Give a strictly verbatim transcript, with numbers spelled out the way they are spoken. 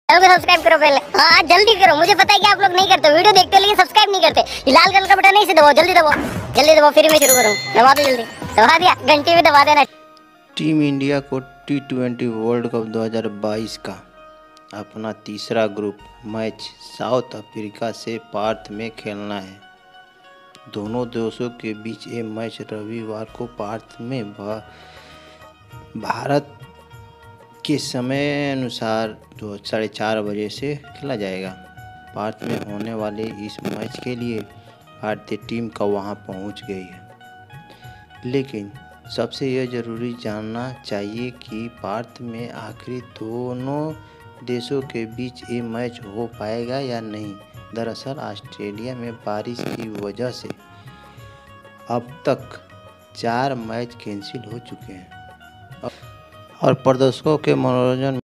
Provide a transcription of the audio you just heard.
Channel को subscribe करो पहले। हाँ जल्दी करो, मुझे पता है कि आप लोग नहीं करते, वीडियो देखते हो लेकिन सब्सक्राइब नहीं करते। ये लाल कलर का बटन है, इसे दबाओ, जल्दी दबाओ, जल्दी दबाओ, फिर मैं शुरू करूँ। दबा दो जल्दी, दबा दिया, घंटी भी दबा देना। टीम इंडिया को टी ट्वेंटी वर्ल्ड कप दो हज़ार बाईस का अपना तीसरा ग्रुप मैच साउथ अफ्रीका से पर्थ में खेलना है। दोनों देशों के बीच ये मैच रविवार को पर्थ में भारत के समय अनुसार दो साढ़े चार बजे से खेला जाएगा। पर्थ में होने वाले इस मैच के लिए भारतीय टीम का वहां पहुंच गई है, लेकिन सबसे यह ज़रूरी जानना चाहिए कि पर्थ में आखिर दोनों देशों के बीच ये मैच हो पाएगा या नहीं। दरअसल ऑस्ट्रेलिया में बारिश की वजह से अब तक चार मैच कैंसिल हो चुके हैं और प्रदर्शकों के मनोरंजन